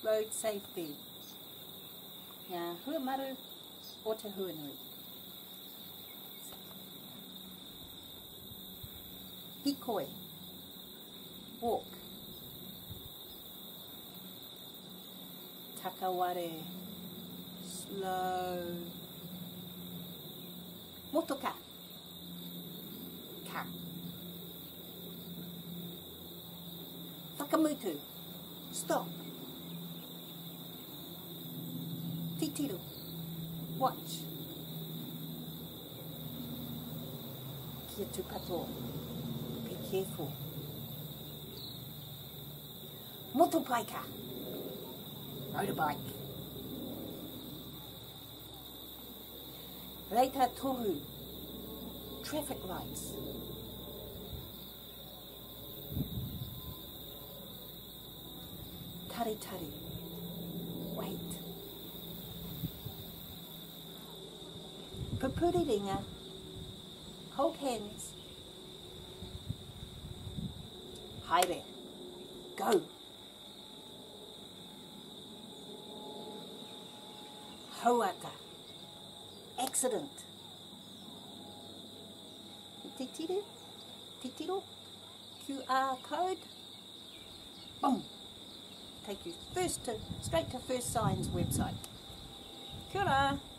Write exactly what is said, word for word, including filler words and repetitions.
road safety. Ngā huamaru o te huanui. Hikoi. Walk. Takaware. Slow. Motoka. Ka. Whakamutu. Stop. Titiru. Watch. Kia tupato. Be careful. Motopaika. Motorbike. Reita tohu. Traffic lights. Tari tari. Wait. Pupuriringa. Hold hands. Haere. Go. Hauaka. Accident. Titiru. Titiru. Q R code. Boom. Take you first to, straight to First Signs website. Kia ora.